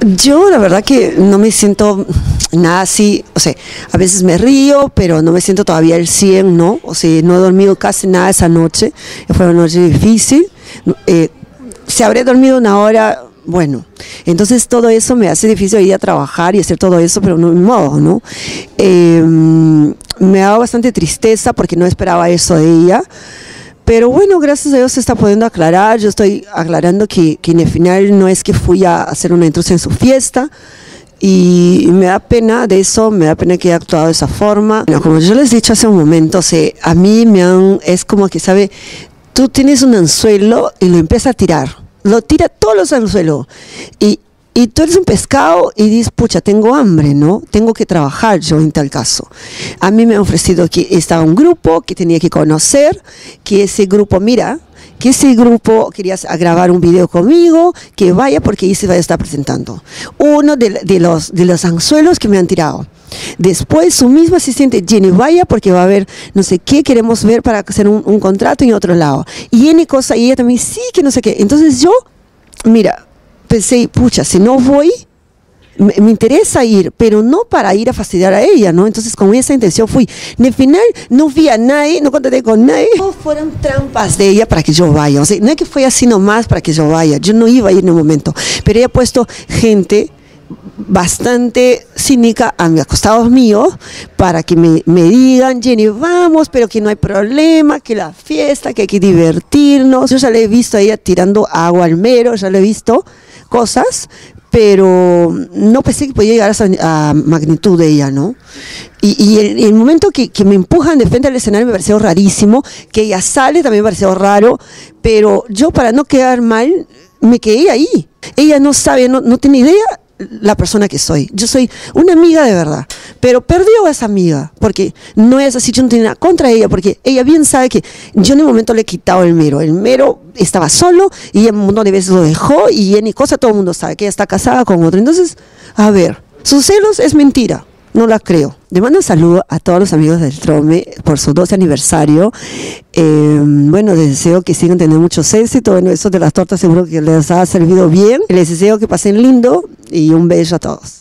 Yo la verdad que no me siento nada así, o sea, a veces me río, pero no me siento todavía el 100, ¿no? O sea, no he dormido casi nada esa noche, fue una noche difícil. Si habré dormido una hora, bueno, entonces todo eso me hace difícil ir a trabajar y hacer todo eso, pero no, ni modo, ¿no? Me ha dado bastante tristeza porque no esperaba eso de ella. Pero bueno, gracias a Dios se está pudiendo aclarar. Yo estoy aclarando que en el final no es que fui a hacer una intrusión en su fiesta. Y me da pena de eso, me da pena que haya actuado de esa forma. Bueno, como yo les he dicho hace un momento, o sea, a mí es como que, ¿sabe? Tú tienes un anzuelo y lo empiezas a tirar. Lo tira todos los anzuelos. Y tú eres un pescado y dices, pucha, tengo hambre, ¿no? Tengo que trabajar yo en tal caso. A mí me han ofrecido que estaba un grupo que tenía que conocer, que ese grupo, mira, que ese grupo quería grabar un video conmigo, que vaya porque ahí se va a estar presentando. Uno de los anzuelos que me han tirado. Después su misma asistente, Jenny, vaya porque va a haber no sé qué, queremos ver para hacer un contrato en otro lado. Y Jenny cosa, y ella también, sí, que no sé qué. Entonces yo, mira, pensé, pucha, si no voy, me interesa ir, pero no para ir a fastidiar a ella, ¿no? Entonces con esa intención fui. En el final no vi a nadie, no contacté con nadie. No fueron trampas de ella para que yo vaya. O sea, no es que fue así nomás para que yo vaya. Yo no iba a ir en un momento. Pero ella ha puesto gente bastante cínica a mis costados míos para que me digan, Jenny, vamos, pero que no hay problema, que la fiesta, que hay que divertirnos. Yo ya le he visto a ella tirando agua al mero, ya le he visto cosas, pero no pensé que podía llegar a esa magnitud de ella, ¿no? Y el momento que me empujan de frente al escenario me pareció rarísimo, que ella sale también me pareció raro, pero yo para no quedar mal me quedé ahí. Ella no sabe, no tiene idea la persona que soy. Yo soy una amiga de verdad, pero perdió a esa amiga, porque no es así, yo no tengo nada contra ella, porque ella bien sabe que yo en un momento le he quitado el mero estaba solo, y ella un montón de veces lo dejó, y en y cosa todo el mundo sabe que ella está casada con otro. Entonces, a ver, sus celos es mentira, no la creo. Le mando un saludo a todos los amigos del Trome por su 12 aniversario. Bueno, les deseo que sigan teniendo mucho éxito. Bueno, eso de las tortas seguro que les ha servido bien. Les deseo que pasen lindo y un beso a todos.